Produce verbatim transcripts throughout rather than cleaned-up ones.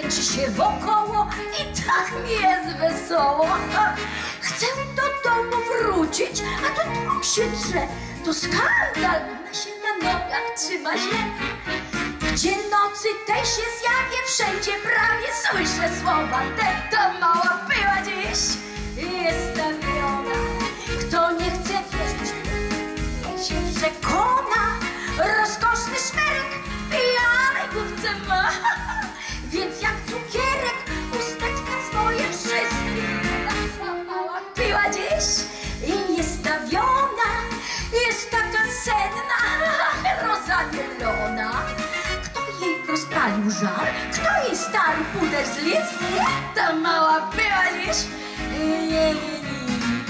kręci się wokoło i tak mi jest wesoło. Chcę do domu wrócić, a tu tłum się drze. To skandal, ona się na nogach trzyma źle. Gdzie nocy tej się zjawię, wszędzie prawie słyszę słowa te. To mała była dziś jest stawiona. Kto nie chce wierzyć, niech się przekona. Rozkoszny szmerek w pijanej główce ma. Więc jak cukierek usteczka swoje wszystkie. Ta mała była dziś i niestawiona. Jest taka senna, rozanielona. Kto jej rozpalił żar? Kto jej starł puder z lic? Ta mała była dziś i nie wie nic.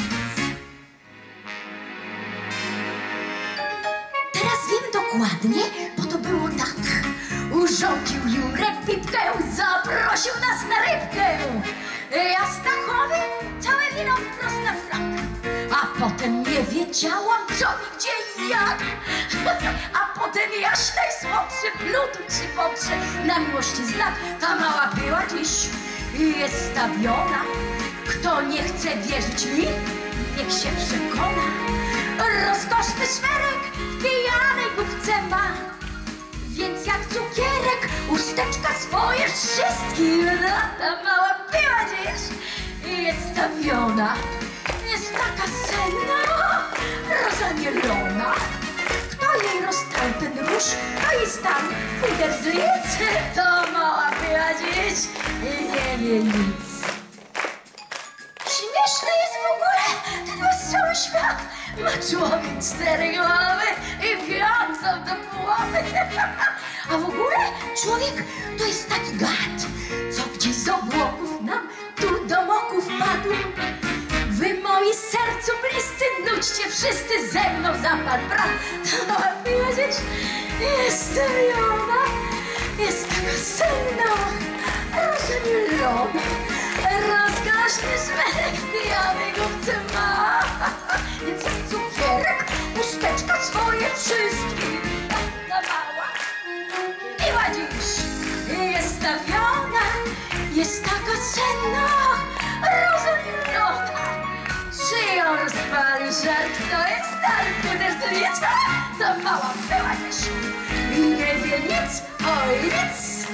Teraz wiem dokładnie, bo to było tak. Urządził Jurek pipkę, zaprosił nas na rybkę. Ja Stachowi całe wino wprost na frak. A potem nie wiedziałam, co mi gdzie i jak. A potem jaśnej słodszy blutu czy poprze. Na miłości znak ta mała była dziś i jest stawiona. Kto nie chce wierzyć mi, niech się przekona. Rozkoszny szmerek w pijanej główce ma. Więc jak cukierek usteczka swoje wszystkim. Ta mała była dziś i jest stawiona. Jest taka senna, rozanielona. Kto jej rozstał ten róż, kto jej starł puder z lic? To mała była dziś i nie wie nic. Śmieszny jest w ogóle ten wesoły świat. Ma człowiek cztery głowy i piącą do połowy. A w ogóle człowiek to jest taki gad, co gdzieś z obłoków nam tu do moków padł. Wy moi sercu bliscy, nudźcie wszyscy ze mną zapadł brat. To mała była dziś jest stawiona. Jest taka senna, rozanielona. Rozkoszny szmerek w pijanej główce ma. Więc jak cukierek usteczka swoje wszystkie. Ta mała była dziś jest stawiona. Jest taka senna, rozanielona. Czy ją rozpalił żar, kto jest stary puder z lic? Ta mała była dziś i nie wie nic, oj nic.